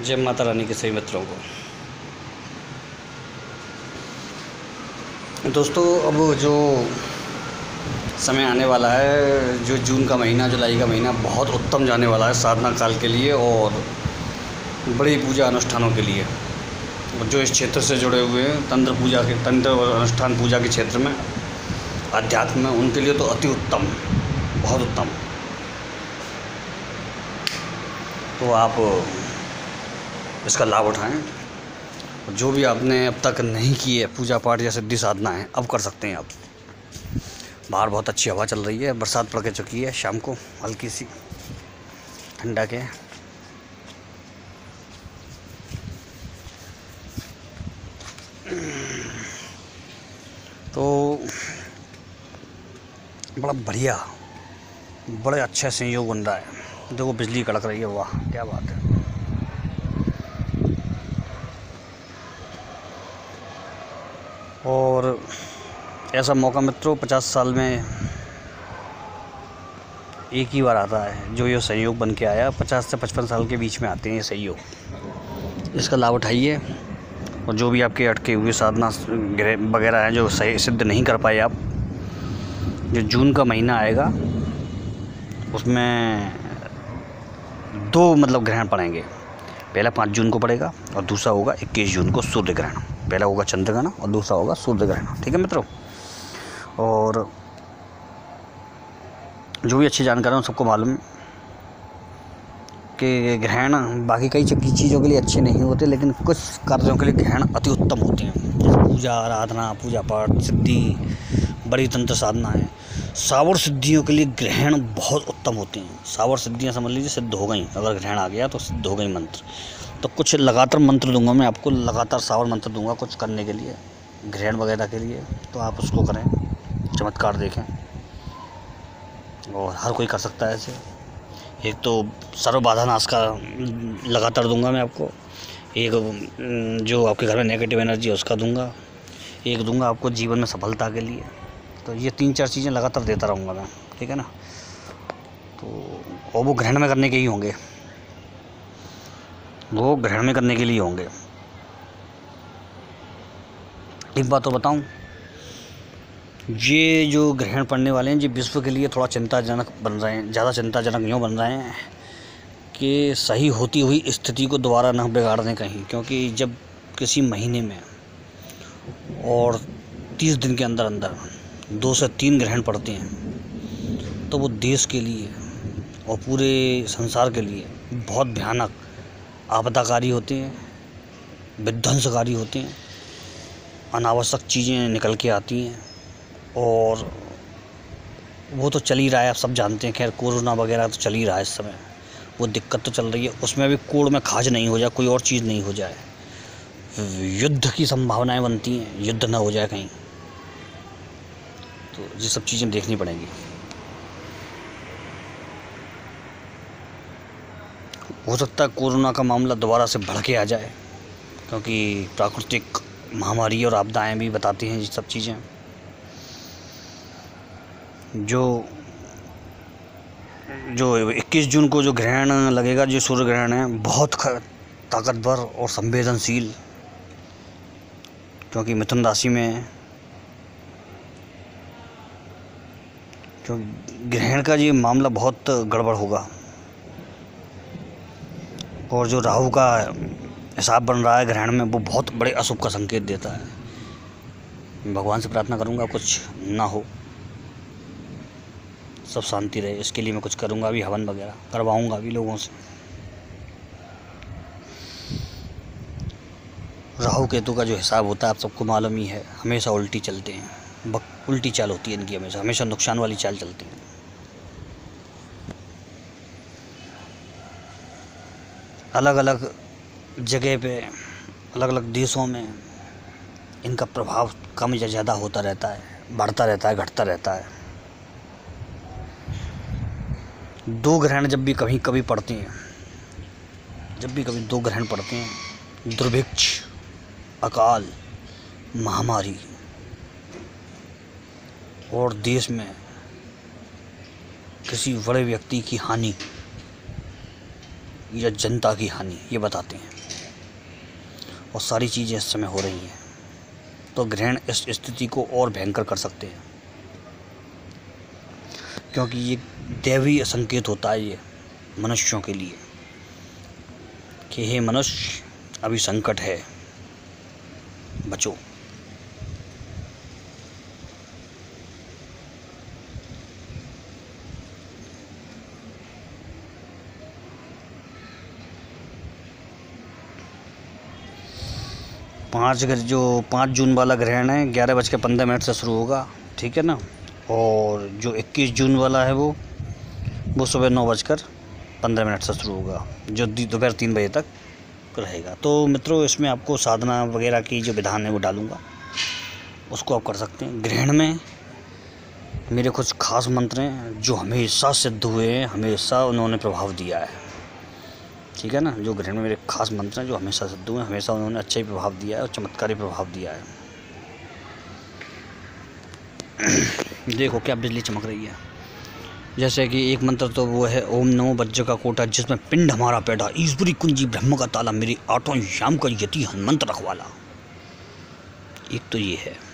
जय माता रानी के सभी मित्रों को। दोस्तों, अब जो समय आने वाला है, जो जून का महीना, जुलाई का महीना बहुत उत्तम जाने वाला है साधना काल के लिए और बड़ी पूजा अनुष्ठानों के लिए। और जो इस क्षेत्र से जुड़े हुए हैं, तंत्र और अनुष्ठान पूजा के क्षेत्र में, अध्यात्म में, उनके लिए तो अति उत्तम, बहुत उत्तम। तो आप इसका लाभ उठाएं। जो भी आपने अब तक नहीं की है पूजा पाठ या सिद्धि साधना है, अब कर सकते हैं आप। बाहर बहुत अच्छी हवा चल रही है, बरसात पड़ के चुकी है, शाम को हल्की सी ठंडा के। तो बड़ा बढ़िया, बड़े अच्छे संयोग बन रहा है। देखो बिजली कड़क रही है, वाह क्या बात है। और ऐसा मौका मित्रों 50 साल में एक ही बार आता है जो ये संयोग बन के आया। 50 से 55 साल के बीच में आते हैं ये संयोग। इसका लाभ उठाइए। और जो भी आपके अटके हुए साधना वगैरह हैं, जो सही सिद्ध नहीं कर पाए आप, जो जून का महीना आएगा उसमें 2 ग्रहण पड़ेंगे। पहला 5 जून को पड़ेगा और दूसरा होगा 21 जून को सूर्य ग्रहण। पहला होगा चंद्र ग्रहण और दूसरा होगा सूर्य ग्रहण। ठीक है मित्रों। और जो भी अच्छी जानकारी है सबको मालूम कि ग्रहण बाकी कई चीज़ों के लिए अच्छे नहीं होते, लेकिन कुछ कार्यों के लिए ग्रहण अति उत्तम होते हैं। जैसे पूजा आराधना, पूजा पाठ, सिद्धि, बड़ी तंत्र साधना है, सावर सिद्धियों के लिए ग्रहण बहुत उत्तम होते हैं। सावर सिद्धियाँ समझ लीजिए सिद्ध हो गई। अगर ग्रहण आ गया तो सिद्ध हो गई मंत्र। तो कुछ लगातार मंत्र दूंगा मैं आपको, लगातार सावर मंत्र दूंगा कुछ करने के लिए, ग्रहण वगैरह के लिए। तो आप उसको करें, चमत्कार देखें। और हर कोई कर सकता है ऐसे। एक तो सर्व बाधा नाश का लगातार दूंगा मैं आपको, एक जो आपके घर में नेगेटिव एनर्जी है उसका दूंगा, एक दूंगा आपको जीवन में सफलता के लिए। तो ये 3-4 चीज़ें लगातार देता रहूँगा मैं। ठीक है ना। तो और वो ग्रहण में करने के ही होंगे, वो ग्रहण में करने के लिए होंगे। एक बात तो बताऊं, ये जो ग्रहण पड़ने वाले हैं ये विश्व के लिए थोड़ा चिंताजनक बन रहे हैं। ज़्यादा चिंताजनक यूँ बन रहे हैं कि सही होती हुई स्थिति को दोबारा न बिगाड़ दें कहीं। क्योंकि जब किसी महीने में और 30 दिन के अंदर अंदर 2 से 3 ग्रहण पड़ते हैं तो वो देश के लिए और पूरे संसार के लिए बहुत भयानक आपदाकारी होते हैं, विध्वंसकारी होते हैं। अनावश्यक चीज़ें निकल के आती हैं और वो तो चल ही रहा है, आप सब जानते हैं। खैर कोरोना वगैरह तो चल ही रहा है इस समय, वो दिक्कत तो चल रही है। उसमें भी कोड़ में खाज नहीं हो जाए, कोई और चीज़ नहीं हो जाए, युद्ध की संभावनाएं बनती हैं, युद्ध ना हो जाए कहीं। तो ये सब चीज़ें देखनी पड़ेंगी। हो सकता है कोरोना का मामला दोबारा से बढ़ के आ जाए, क्योंकि प्राकृतिक महामारी और आपदाएं भी बताती हैं ये सब चीज़ें। जो 21 जून को जो ग्रहण लगेगा, जो सूर्य ग्रहण है, बहुत ताकतवर और संवेदनशील, क्योंकि मिथुन राशि में जो ग्रहण का ये मामला बहुत गड़बड़ होगा। और जो राहु का हिसाब बन रहा है ग्रहण में, वो बहुत बड़े अशुभ का संकेत देता है। भगवान से प्रार्थना करूंगा कुछ ना हो, सब शांति रहे। इसके लिए मैं कुछ करूंगा भी, हवन वगैरह करवाऊंगा भी लोगों से। राहु केतु का जो हिसाब होता है आप सबको मालूम ही है, हमेशा उल्टी चलते हैं। उल्टी चाल होती है इनकी, हमेशा नुकसान वाली चाल चलती है। अलग अलग जगह पे, अलग अलग देशों में इनका प्रभाव कम या ज़्यादा होता रहता है, बढ़ता रहता है, घटता रहता है। 2 ग्रहण जब भी कभी पड़ते हैं, जब भी कभी 2 ग्रहण पड़ते हैं, दुर्भिक्ष, अकाल, महामारी और देश में किसी बड़े व्यक्ति की हानि, या जनता की हानि, ये बताते हैं। और सारी चीज़ें इस समय हो रही हैं, तो ग्रहण इस स्थिति को और भयंकर कर सकते हैं, क्योंकि ये दैवीय संकेत होता है ये मनुष्यों के लिए कि हे मनुष्य, अभी संकट है, बचो। जो 5 जून वाला ग्रहण है 11:15 से शुरू होगा, ठीक है ना। और जो 21 जून वाला है वो सुबह 9:15 से शुरू होगा, जो दोपहर 3 बजे तक रहेगा। तो मित्रों, इसमें आपको साधना वगैरह की जो विधान है वो डालूंगा, उसको आप कर सकते हैं। ग्रहण में मेरे कुछ खास मंत्र हैं जो हमेशा सिद्ध हुए हैं, हमेशा उन्होंने प्रभाव दिया है, ठीक है ना। जो ग्रहण में मेरे खास मंत्र हैं जो हमेशा सिद्ध हुए हैं, हमेशा उन्होंने अच्छा ही प्रभाव दिया है और चमत्कारी प्रभाव दिया है। देखो क्या बिजली चमक रही है। जैसे कि एक मंत्र तो वो है ओम नमो वज्र का कोटा, जिसमें पिंड हमारा पैदा, ईश्वरी कुंजी ब्रह्म का ताला, मेरी 8 शाम का यति हनुमंत रखवाला। एक तो ये है।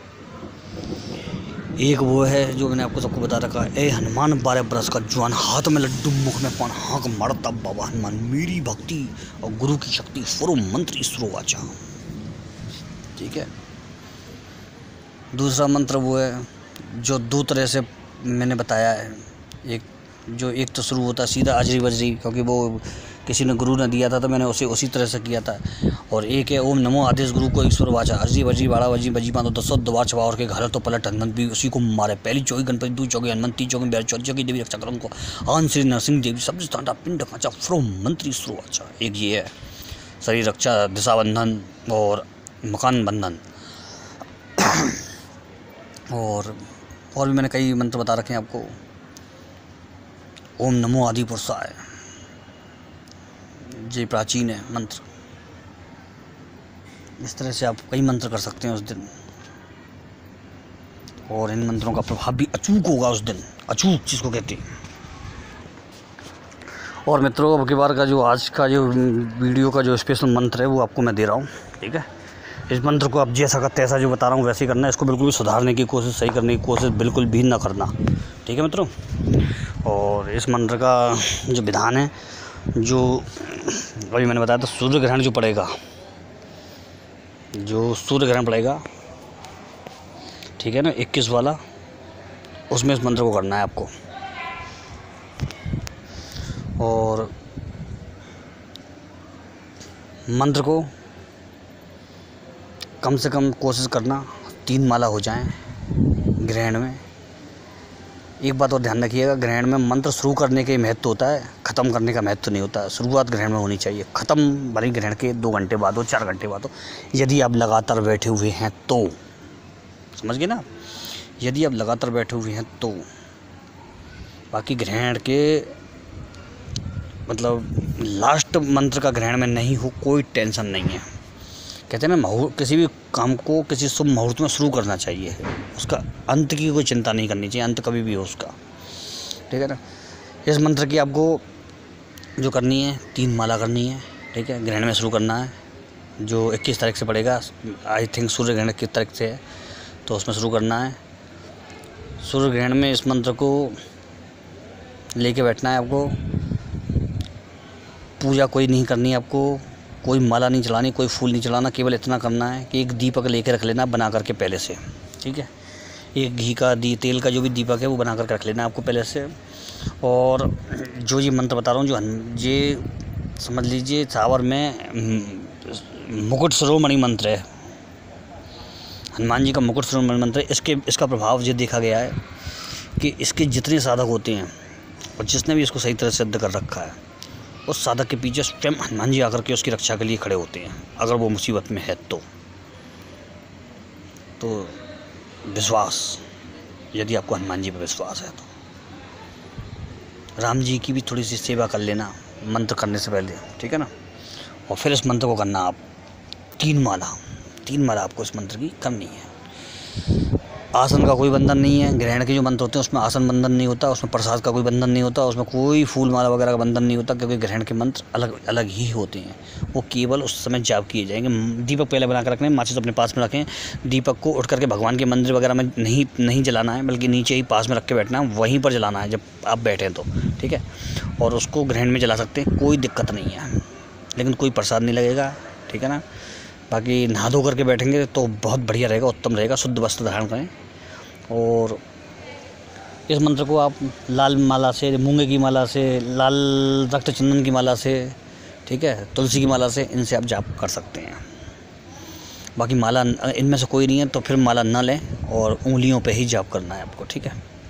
एक वो है जो मैंने आपको सबको बता रखा है, ए हनुमान 12 बरस का जवान, हाथ में लड्डू मुख में पान, हाँक मारता बाबा हनुमान, मेरी भक्ति और गुरु की शक्ति, स्वरो मंत्र ईश्वरो वाचा, ठीक है। दूसरा मंत्र वो है जो 2 तरह से मैंने बताया है। एक तो शुरू होता सीधा अजरी वजरी, क्योंकि वो किसी ने गुरु ने दिया था तो मैंने उसी तरह से किया था। और एक है ओम नमो आदेश गुरु को ईश्वर वाचा, अजरी वजरी बाड़ा वजी बजी पाँच 10 द्वार छवा और के घर तो पलट हनुमंत भी उसी को मारे। पहली चौकी गणपति, 2 चौकी हनुमंत, 3 चौकी बैर, 4 चौकी देवी रक्षा करो को, आन श्री नरसिंह देवी सब स्थान पिंड खाचा, फ्रो मंत्री ईश्वर वाचा। एक ये है शरीर रक्षा, दिशा बंधन और मकान बंधन। और भी मैंने कई मंत्र बता रखे हैं आपको। ओम नमो आदि पुरुषाय, ये प्राचीन है मंत्र। इस तरह से आप कई मंत्र कर सकते हैं उस दिन, और इन मंत्रों का प्रभाव भी अचूक होगा उस दिन, अचूक जिसको कहते हैं। और मित्रों, अब की बार का जो आज का जो वीडियो का जो स्पेशल मंत्र है वो आपको मैं दे रहा हूँ, ठीक है। इस मंत्र को आप जैसा का तैसा जो बता रहा हूँ वैसे ही करना है, इसको बिल्कुल भी सुधारने की कोशिश, सही करने की कोशिश बिल्कुल भी ना करना, ठीक है मित्रों। और इस मंत्र का जो विधान है, जो अभी मैंने बताया था, सूर्य ग्रहण जो पड़ेगा, जो सूर्य ग्रहण पड़ेगा, ठीक है ना, 21 वाला, उसमें इस मंत्र को करना है आपको। और मंत्र को कम से कम कोशिश करना 3 माला हो जाएं ग्रहण में। एक बात और ध्यान रखिएगा, ग्रहण में मंत्र शुरू करने के महत्व होता है, ख़त्म करने का महत्व नहीं होता है। शुरुआत ग्रहण में होनी चाहिए, ख़त्म भले ग्रहण के 2 घंटे बाद हो, 4 घंटे बाद हो, यदि आप लगातार बैठे हुए हैं तो। समझ गए ना, यदि आप लगातार बैठे हुए हैं तो। बाकी ग्रहण के मतलब लास्ट मंत्र का ग्रहण में नहीं हो, कोई टेंशन नहीं है। कहते हैं ना, किसी भी काम को किसी शुभ मुहूर्त में शुरू करना चाहिए, उसका अंत की कोई चिंता नहीं करनी चाहिए, अंत कभी भी हो उसका, ठीक है ना। इस मंत्र की आपको जो करनी है, 3 माला करनी है, ठीक है। ग्रहण में शुरू करना है, जो 21 तारीख से पड़ेगा, आई थिंक सूर्य ग्रहण 21 तारीख से है, तो उसमें शुरू करना है। सूर्य ग्रहण में इस मंत्र को लेके बैठना है आपको। पूजा कोई नहीं करनी है आपको, कोई माला नहीं चलानी, कोई फूल नहीं चलाना, केवल इतना करना है कि एक दीपक लेके रख लेना बना करके पहले से, ठीक है। एक घी का तेल का जो भी दीपक है वो बना करके रख लेना आपको पहले से। और जो ये मंत्र बता रहा हूँ, जो ये समझ लीजिए सावर में मुकुट शिरोमणि मंत्र है, हनुमान जी का मुकुट शिरोमणि मंत्र है। इसका प्रभाव ये देखा गया है कि इसके जितने साधक होते हैं और जिसने भी इसको सही तरह से सिद्ध कर रखा है, उस साधक के पीछे स्वयं हनुमान जी आकर के उसकी रक्षा के लिए खड़े होते हैं, अगर वो मुसीबत में है तो विश्वास, यदि आपको हनुमान जी पर विश्वास है तो राम जी की भी थोड़ी सी सेवा कर लेना मंत्र करने से पहले, ठीक है ना। और फिर इस मंत्र को करना आप 3 माला आपको इस मंत्र की करनी है। आसन का कोई बंधन नहीं है। ग्रहण के जो मंत्र होते हैं उसमें आसन बंधन नहीं होता, उसमें प्रसाद का कोई बंधन नहीं होता, उसमें कोई फूल माला वगैरह का बंधन नहीं होता, क्योंकि ग्रहण के मंत्र अलग अलग ही होते हैं। वो केवल उस समय जाप किए जाएंगे। दीपक पहले बना कर रखना है, माचिस अपने पास में रखें। दीपक को उठ करके भगवान के मंदिर वगैरह में नहीं जलाना है, बल्कि नीचे ही पास में रख के बैठना है, वहीं पर जलाना है जब आप बैठें तो, ठीक है। और उसको ग्रहण में जला सकते हैं, कोई दिक्कत नहीं है, लेकिन कोई प्रसाद नहीं लगेगा, ठीक है ना। बाकी नहा धो करके बैठेंगे तो बहुत बढ़िया रहेगा, उत्तम रहेगा। शुद्ध वस्त्र धारण करें। और इस मंत्र को आप लाल माला से, मूंगे की माला से, लाल रक्त चंदन की माला से, ठीक है, तुलसी की माला से, इनसे आप जाप कर सकते हैं। बाकी माला इनमें से कोई नहीं है तो फिर माला ना लें और उंगलियों पे ही जाप करना है आपको, ठीक है।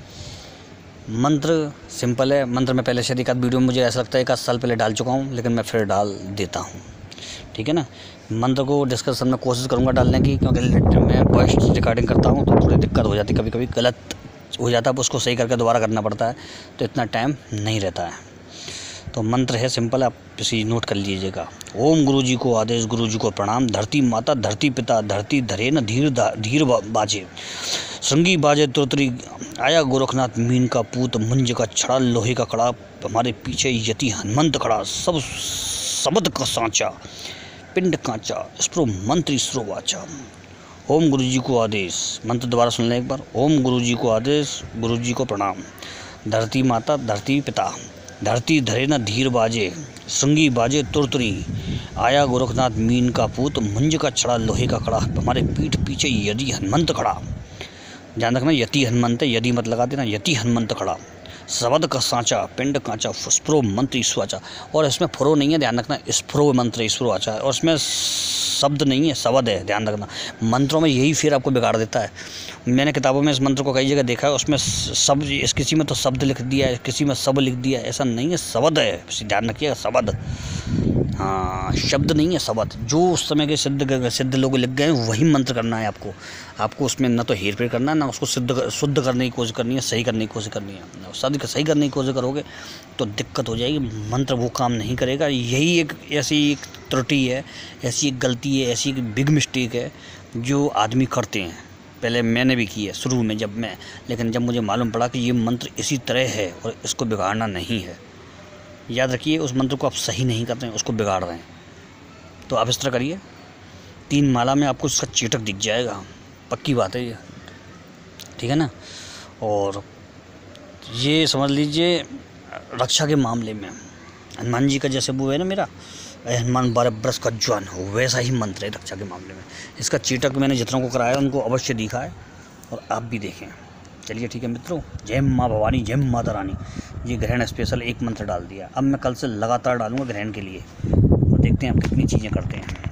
मंत्र सिंपल है। मंत्र में पहले शायद एक आध वीडियो में मुझे ऐसा लगता है 1 साल पहले डाल चुका हूँ, लेकिन मैं फिर डाल देता हूँ, ठीक है ना। मंत्र को डिस्कशन में कोशिश करूँगा डालने की, क्योंकि मैं वॉइस रिकॉर्डिंग करता हूँ तो थोड़ी दिक्कत हो जाती है, कभी कभी गलत हो जाता है, उसको सही करके दोबारा करना पड़ता है, तो इतना टाइम नहीं रहता है। तो मंत्र है सिंपल, आप इसी नोट कर लीजिएगा। ओम गुरुजी को आदेश, गुरुजी को प्रणाम। धरती माता, धरती पिता, धरती धरे न धीर बाजे, श्रृंगी बाजे तुरतरी, आया गोरखनाथ मीन का पूत, मुंज का छड़ा, लोहे का कड़ा, हमारे पीछे यति हनुमंत खड़ा, सब शब्द का सांचा, पिंड कांचा, स्प्रो मंत्री स्रो वाचा। ओम गुरुजी को आदेश, मंत्र दोबारा सुन लें एक बार। ओम गुरुजी को आदेश, गुरुजी को प्रणाम। धरती माता, धरती पिता, धरती धरे न धीर बाजे, श्रृंगी बाजे तुरतुरी, आया गोरखनाथ मीन का पूत, मुंज का छड़ा, लोहे का कड़ा, हमारे पीठ पीछे यदि हनुमंत खड़ा। ध्यान रखना, यति हनुमंत है, यदि मत लगा देना, यति हनुमंत खड़ा, शब्द का सांचा, पिंड कांचा, स्प्रो मंत्र ईश्वाचा। और इसमें फ्रो नहीं है, ध्यान रखना, स्प्रो मंत्र ईश्वर आचा है, और इसमें शब्द नहीं है, शब्द है, ध्यान रखना। मंत्रों में यही फिर आपको बिगाड़ देता है। मैंने किताबों में इस मंत्र को कई जगह देखा है, उसमें शब्द, किसी में तो शब्द लिख दिया है, किसी में सब लिख दिया है, ऐसा नहीं है, शब्द है, ध्यान रखिएगा, शब्द, हाँ, शब्द नहीं है, शब्द। जो उस समय के सिद्ध लोग लिख गए वही मंत्र करना है आपको। आपको उसमें ना तो हेर फेर करना है, ना उसको शुद्ध करने की कोशिश करनी है, सही करने की कोशिश करनी है। सही करने की कोशिश करोगे तो दिक्कत हो जाएगी, मंत्र वो काम नहीं करेगा। यही एक ऐसी एक त्रुटि है, ऐसी एक गलती है, ऐसी एक बिग मिस्टेक है जो आदमी करते हैं। पहले मैंने भी की है शुरू में लेकिन जब मुझे मालूम पड़ा कि ये मंत्र इसी तरह है और इसको बिगाड़ना नहीं है, याद रखिए, उस मंत्र को आप सही नहीं कर रहे हैं, उसको बिगाड़ रहे हैं। तो आप इस तरह करिए, 3 माला में आपको उसका चेटक दिख जाएगा, पक्की बात है ये, ठीक है ना। और ये समझ लीजिए, रक्षा के मामले में हनुमान जी का जैसे वो है ना, मेरा हनुमान 12 बरस का जवान हो, वैसा ही मंत्र है रक्षा के मामले में। इसका चेटक मैंने जितनों को कराया उनको अवश्य दिखा है, और आप भी देखें। चलिए ठीक है मित्रों, जय माँ भवानी, जय माता रानी। ये ग्रहण स्पेशल एक मंत्र डाल दिया, अब मैं कल से लगातार डालूंगा ग्रहण के लिए, और देखते हैं आप कितनी चीज़ें करते हैं।